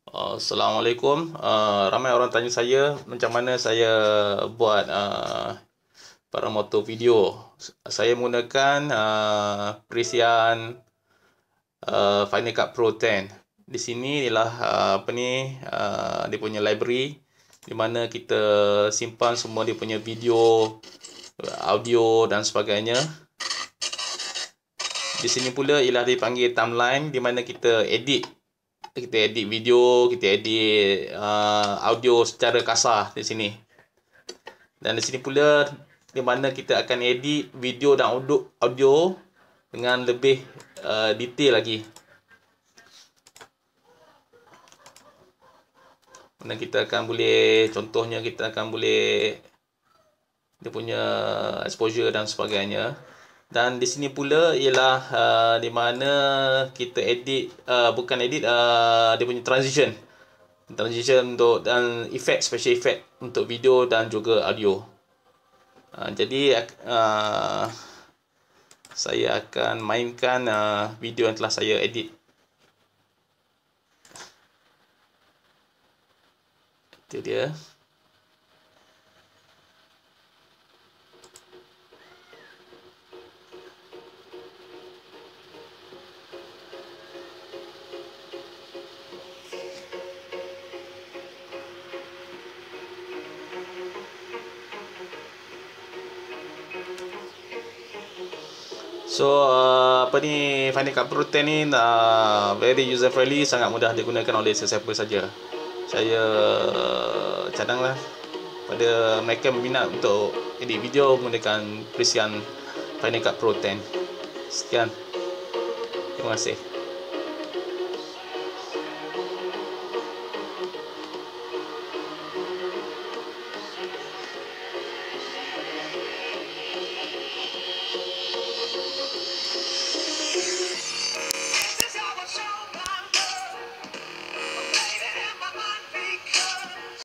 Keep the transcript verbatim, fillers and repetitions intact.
Uh, Assalamualaikum. Uh, ramai orang tanya saya macam mana saya buat uh, paramotor video. Saya menggunakan uh, Precision uh, Final Cut Pro ten. Di sini ialah uh, apa ni uh, dia punya library di mana kita simpan semua dia punya video, audio dan sebagainya. Di sini pula ialah dipanggil timeline di mana kita edit kita edit video, kita edit uh, audio secara kasar di sini. Dan di sini pula di mana kita akan edit video dan audio, audio dengan lebih uh, detail lagi. Mana kita akan boleh, contohnya kita akan boleh dia punya exposure dan sebagainya. Dan di sini pula ialah uh, di mana kita edit uh, bukan edit uh, dia punya transition. Transition untuk dan effect, special effect untuk video dan juga audio. Uh, jadi uh, saya akan mainkan uh, video yang telah saya edit. Itu dia. So uh, apa ni Final Cut Pro ten ni uh, very user friendly, sangat mudah digunakan oleh sesiapa saja. Saya uh, cadanglah pada mereka berminat untuk edit video menggunakan Precision Final Cut Pro ten. Sekian. Terima kasih.